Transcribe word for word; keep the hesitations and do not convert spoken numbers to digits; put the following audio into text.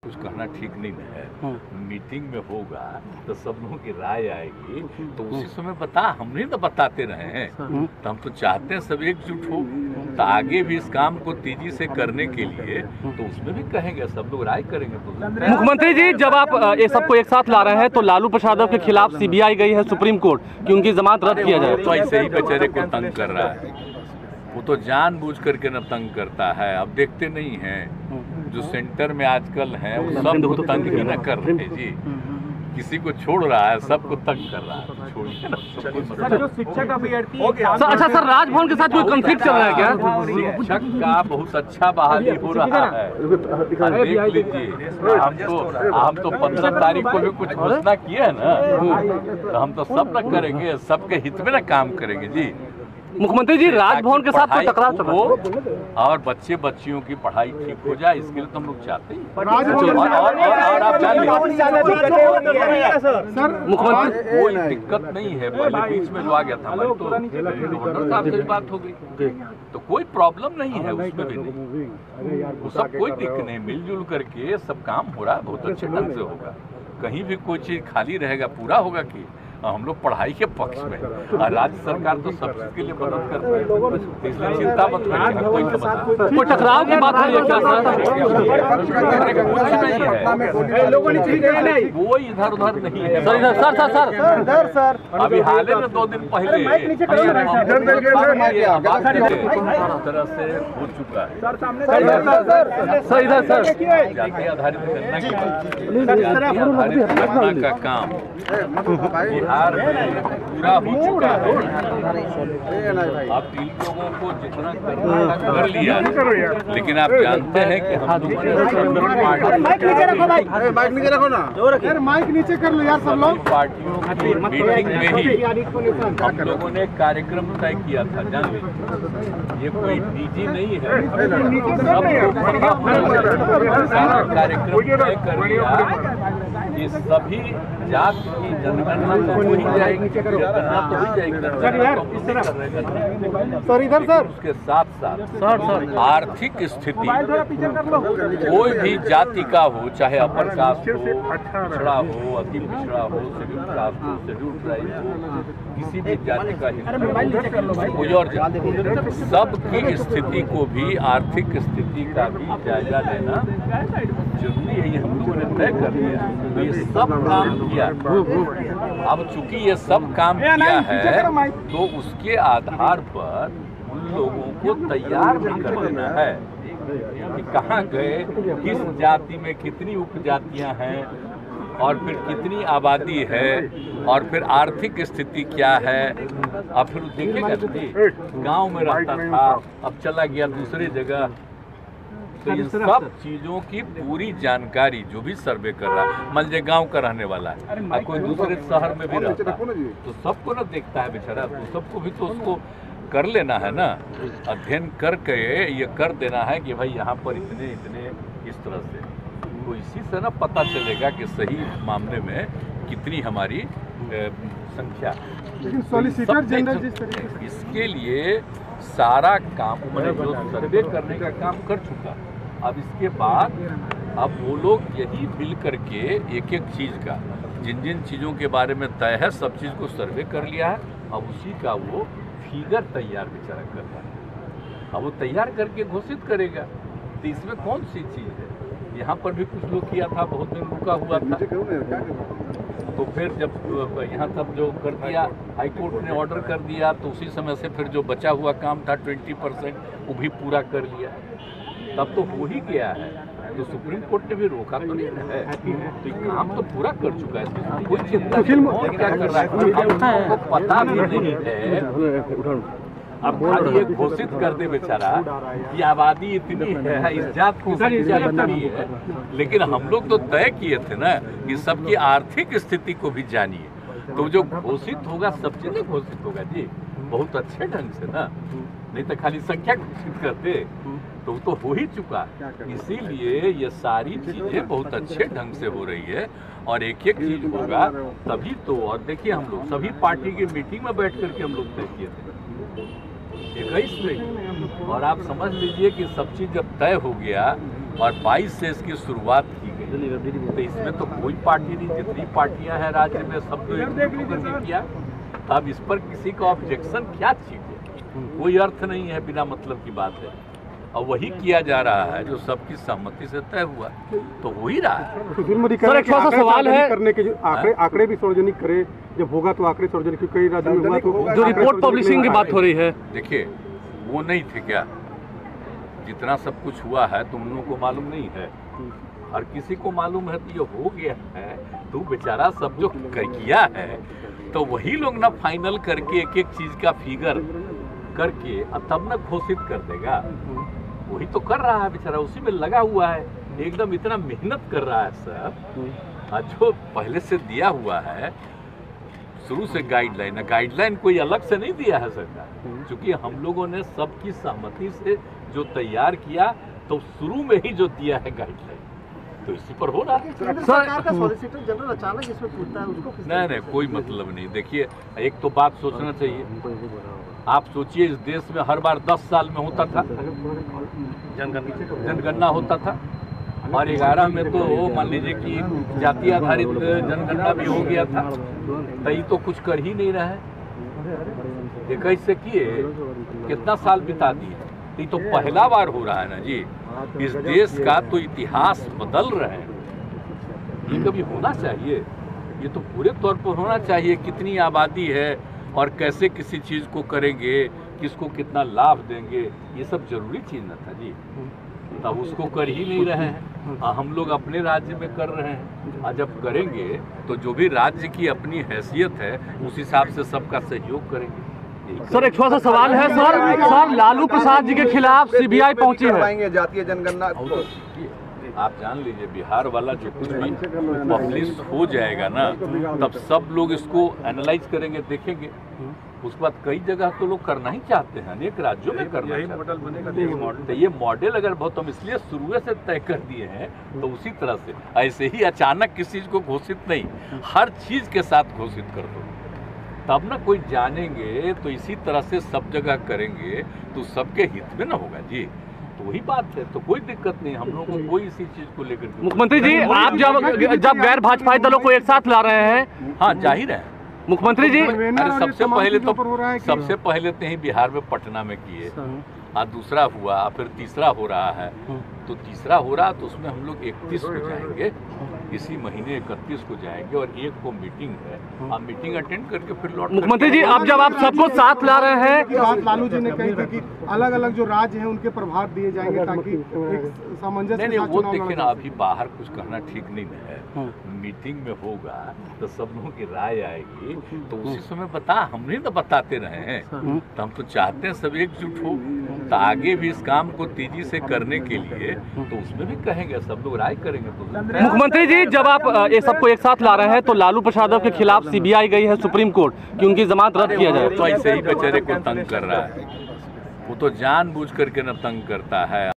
कुछ कहना ठीक नहीं है। मीटिंग में होगा तो सब लोगों की राय आएगी, तो उसी समय बता, हम नहीं तो बताते रहे हैं। तो हम तो चाहते हैं सब एकजुट हो, तो आगे भी इस काम को तेजी से करने के लिए तो उसमें भी कहेंगे, सब लोग राय करेंगे। तो मुख्यमंत्री जी, जब आप ये सबको एक साथ ला रहे हैं तो लालू प्रसाद के खिलाफ सीबीआई गई है सुप्रीम कोर्ट कि उनकी जमानत रद्द किया जाए। तो ऐसे ही बेचारे को तंग कर रहा है, वो तो जानबूझ करके न तंग करता है। अब देखते नहीं हैं जो सेंटर में आजकल हैं वो सबको तंग ही न कर रहे जी, किसी को छोड़ रहा है, सबको तंग कर रहा है। छोड़िए ना, सर जो शिक्षक अभ्यर्थी। अच्छा सर, राजभवन के साथ कोई कंफ्लिक्ट चल रहा है क्या? शिक्षक का बहुत अच्छा बहाली हो रहा है, देख लीजिए। हम तो हम तो पंद्रह तारीख को भी कुछ घोषणा किए है ना, तो हम तो सब न करेंगे, सबके हित में न काम करेंगे जी। मुख्यमंत्री जी, राजभवन के साथ कोई टकराव चल रहा है और बच्चे बच्चियों की पढ़ाई ठीक हो जाए, इसके लिए तो हम लोग चाहते हैं। और आप जान मुख्यमंत्री कोई दिक्कत नहीं है। पहले बीच में जो आ गया था हमारे तो गवर्नर साहब से बात हो गई, तो कोई प्रॉब्लम नहीं है उसमें भी नहीं, वो सब कोई दिक्कत नहीं, मिलजुल करके सब काम हो रहा है, बहुत अच्छे ढंग से होगा। कहीं भी कोई चीज खाली रहेगा पूरा होगा कि हम लोग पढ़ाई के पक्ष में, और राज्य सरकार तो सब चीज के लिए मदद करती है, इसलिए चिंता मत करिए। कोई समस्या, कोई टकराव की बात हो रही है क्या सर? कुछ नहीं है, कोई इधर उधर नहीं है। सर इधर सर सर सर सर अभी हाल ही में दो दिन पहले तरह से हो चुका है। सर इधर सर जाति आधारित गणना की बात, जाति आधारित गणना का काम बिहार में पूरा हो चुका है। अब इन लोगों को जितना करना था कर लिया, लेकिन आप जानते हैं कि हम लोगों ने माइक नीचे कर लो यार सब लोग। पार्टियों की मीटिंग में ही हम लोगों ने कार्यक्रम तय किया था। जान लीजिए, ये कोई निजी नहीं है, सबको सारा कार्यक्रम तय कर लिया कि सभी जात की जनगणना तो हो ही जाएगी, जनगणना तो हो जाएगी। सर इधर सर, उसके साथ साथ आर्थिक स्थिति कोई भी जाति का हो, चाहे अपर कास्ट हो, पिछड़ा हो, अति पिछड़ा हो, शेड्यूल कास्ट हो, शेड्यूल ट्राइब हो, किसी भी जाति का हिस्सा, कोई और जाति, सबकी स्थिति को भी, आर्थिक स्थिति का भी जायजा लेना जरूरी है। ये हम लोगों ने तय कर लिया, तो ये सब काम किया। अब चूंकि ये सब काम किया है तो उसके आधार पर उन लोगों को तैयार भी कर देना है कि कहाँ गए, किस जाति में कितनी उपजातियां हैं, और फिर कितनी आबादी है, और फिर आर्थिक स्थिति क्या है। अब फिर देखिएगा जी, गांव में रहता था, अब चला गया दूसरी जगह, तो इन सब चीजों की पूरी जानकारी जो भी सर्वे कर रहा है, मान लीजिए गाँव का रहने वाला है और कोई दूसरे शहर में भी रहता है, तो सबको ना देखता है बेचारा, तो सबको भी तो उसको कर लेना है ना, अध्ययन करके ये कर देना है कि भाई यहाँ पर इतने इतने इस तरह से, तो इसी से ना पता चलेगा कि सही मामले में कितनी हमारी संख्या। लेकिन सॉलिसिटर जनरल जिस तरीके, इसके लिए सारा काम मैंने जो सर्वे करने का काम कर चुका। अब इसके बाद अब वो लोग यही मिल करके एक एक चीज़ का, जिन जिन चीज़ों के बारे में तय है, सब चीज़ को सर्वे कर लिया है। अब उसी का वो फिगर तैयार बेचारा कर रहा है, अब वो तैयार करके घोषित करेगा। तो इसमें कौन सी चीज़ है, यहाँ पर भी कुछ लोग किया था, बहुत दिन रुका हुआ था, तो फिर जब यहाँ तब जो कर दिया, हाई कोर्ट ने ऑर्डर कर दिया, तो उसी समय से फिर जो बचा हुआ काम था ट्वेंटी परसेंट वो भी पूरा कर लिया, तब तो हो ही गया है। तो सुप्रीम कोर्ट ने भी रोका तो नहीं है, तो काम तो पूरा कर चुका है, कोई चिंता नहीं क्या कर रहा है, हमको पता भी नहीं है। अब खाली एक घोषित कर दे बेचारा कि आबादी इतनी है, इस जात की संख्या इतनी है, लेकिन हम लोग तो तय किए थे ना कि सबकी आर्थिक स्थिति को भी जानिए, तो जो घोषित होगा सब चीजें घोषित होगा जी, बहुत अच्छे ढंग से ना, नहीं तो खाली संख्या घोषित करते तो वो तो हो ही चुका। इसीलिए ये सारी चीजें बहुत अच्छे ढंग से हो रही है, और एक एक चीज होगा तभी तो। और देखिए, हम लोग सभी पार्टी की मीटिंग में बैठ करके हम लोग तय किए थे इक्कीस में, और आप समझ लीजिए कि सब चीज़ जब तय हो गया और बाईस से इसकी शुरुआत की गई। नहीं। तो इसमें तो कोई पार्टी नहीं, जितनी पार्टियां हैं राज्य में सब तो एक करके किया। अब इस पर किसी का ऑब्जेक्शन क्या चीज है, कोई अर्थ नहीं है, बिना मतलब की बात है। और वही किया जा रहा है जो सबकी सहमति से तय हुआ, तो हो ही रहा है। सुशील मोदी सर, एक छोटा सा सवाल है करने के जो आंकड़े आंकड़े भी सार्वजनिक करे, जब होगा तो आंकड़े सार्वजनिक, क्योंकि कई राज्यों में हुआ तो जो रिपोर्ट पब्लिशिंग की बात हो रही है। देखिए वो नहीं थे क्या, जितना सब कुछ हुआ है तुम लोगों को मालूम नहीं है, और किसी को मालूम है तो ये हो गया है, तो बेचारा सब जो किया है तो वही लोग ना फाइनल करके एक एक चीज का फिगर करके अब तब ना घोषित कर देगा। वही तो कर रहा है बेचारा, उसी में लगा हुआ है, एकदम इतना मेहनत कर रहा है सब। और जो पहले से दिया हुआ है शुरू से गाइडलाइन, गाइडलाइन कोई अलग से नहीं दिया है सरकार, क्योंकि हम लोगों ने सबकी सहमति से जो तैयार किया, तो शुरू में ही जो दिया है गाइडलाइन, तो इसी पर हो रहा है। सरकार का सॉलिसिटर जनरल अचानक इसमें पूछता है, उसको नहीं नहीं कोई मतलब नहीं। देखिए एक तो बात सोचना चाहिए, आप सोचिए इस देश में हर बार दस साल में होता था जनगणना होता था, और ग्यारह में तो मान लीजिए कि जाति आधारित जनगणना भी हो गया था, तो ये तो कुछ कर ही नहीं रहा है। इक्कीस से किए कितना साल बिता दिए, ये तो पहला बार हो रहा है ना जी। इस देश का तो इतिहास बदल रहे हैं, ये कभी होना चाहिए, ये तो पूरे तौर पर होना चाहिए। कितनी आबादी है और कैसे किसी चीज़ को करेंगे, किसको कितना लाभ देंगे, ये सब जरूरी चीज़ न था जी। तब उसको कर ही नहीं रहे हैं, और हम लोग अपने राज्य में कर रहे हैं। और जब करेंगे तो जो भी राज्य की अपनी हैसियत है उस हिसाब से सबका सहयोग करेंगे। सर, एक छोटा सा सवाल है सर सर लालू प्रसाद जी के खिलाफ सीबीआई पहुंची है, जातीय जनगणना। आप जान लीजिए बिहार वाला जो कुछ भी पब्लिश हो जाएगा ना, तब सब लोग इसको एनालाइज करेंगे, देखेंगे। उसके बाद कई जगह तो लोग करना ही चाहते हैं, अनेक राज्यों में करना चाहते हैं। तो ये मॉडल अगर बहुत हम इसलिए शुरू से तय कर दिए हैं, तो उसी तरह से ऐसे ही अचानक किसी चीज को घोषित नहीं, हर चीज के साथ घोषित कर दो, तब ना कोई जानेंगे। तो इसी तरह से सब जगह करेंगे तो सबके हित में ना होगा जी। तो वही बात है, तो कोई दिक्कत नहीं, हम लोगों को कोई इसी चीज को लेकर। मुख्यमंत्री जी, आप जब जब गैर भाजपाई दलों को एक साथ ला रहे हैं, हाँ जाहिर है मुख्यमंत्री जी, अरे सबसे पहले तो सबसे पहले तो ही बिहार में पटना में किए, और दूसरा हुआ, फिर तीसरा हो रहा है। तो तीसरा हो रहा तो उसमें हम लोग इकतीस को जाएंगे, इसी महीने इकतीस को जाएंगे, और एक को मीटिंग है, आप मीटिंग अटेंड करके फिर लौट। मुख्यमंत्री जी, अब जब आप सबको साथ ला रहे हैं, बात लालू जी ने कही थी कि अलग अलग जो राज्य हैं उनके प्रभाव दिए जाएंगे ताकि एक सामंजस्य। नहीं नहीं वो देखिए ना, अभी बाहर कुछ कहना ठीक नहीं है। मीटिंग में होगा तो सब लोगों की राय आएगी, तो उसी समय बता, हम नहीं तो बताते रहे हैं। तो हम तो चाहते हैं सब एकजुट हो, तो आगे भी इस काम को तेजी से करने के लिए तो उसमें भी कहेंगे, सब लोग राय करेंगे। तो मुख्यमंत्री जी, जब आप ये सबको एक साथ ला रहे हैं तो लालू प्रसाद के खिलाफ सीबीआई गई है सुप्रीम कोर्ट कि उनकी जमानत रद्द किया जाए। तो ऐसे ही बेचारे को तंग कर रहा है, वो तो जानबूझ करके न तंग करता है।